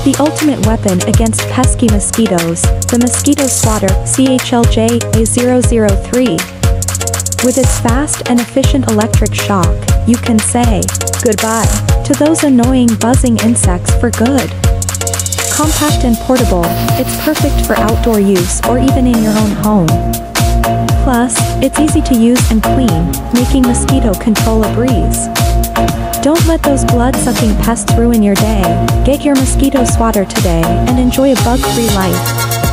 The ultimate weapon against pesky mosquitoes, the mosquito swatter CHLJ-A003. With its fast and efficient electric shock, you can say goodbye to those annoying buzzing insects for good. Compact and portable, it's perfect for outdoor use or even in your own home. Plus, it's easy to use and clean, making mosquito control a breeze. Don't let those blood-sucking pests ruin your day. Get your mosquito swatter today and enjoy a bug-free life.